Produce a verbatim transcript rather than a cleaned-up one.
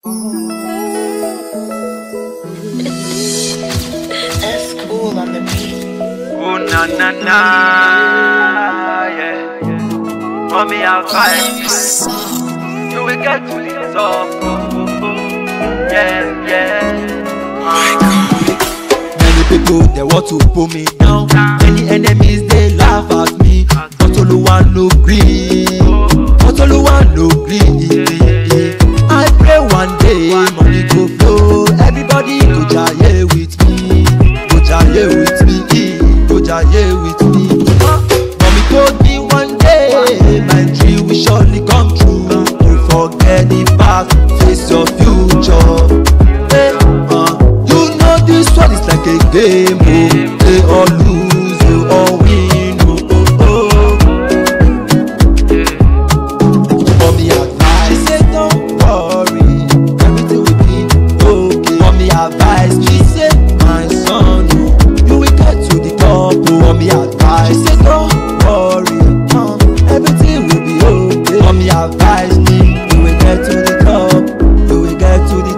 That's cool on the beat. Oh na na na, yeah. Mommy, I'll fight. You will get to this off. Yeah, yeah. Many people they want to pull me down. Many enemies they laugh at me. But Oluwa no gree. But Oluwa no gree. I pray one day money go flow. Everybody go jaye with me. Go jaye with me. Go jaye with me. Mommy told me one day my dream will surely come true. Don't forget the past, face your future. Hey, uh, you know this one is like a game. Oh, play or lose, you or win. Oh, oh, oh. Mommy advice, she said don't worry, everything will be okay. Mommy advice, she said my son, oh, you will get to the top. Oh, mommy advice, she said don't worry, uh, everything will be okay. Mommy advice me, you will get to the top, you will get to the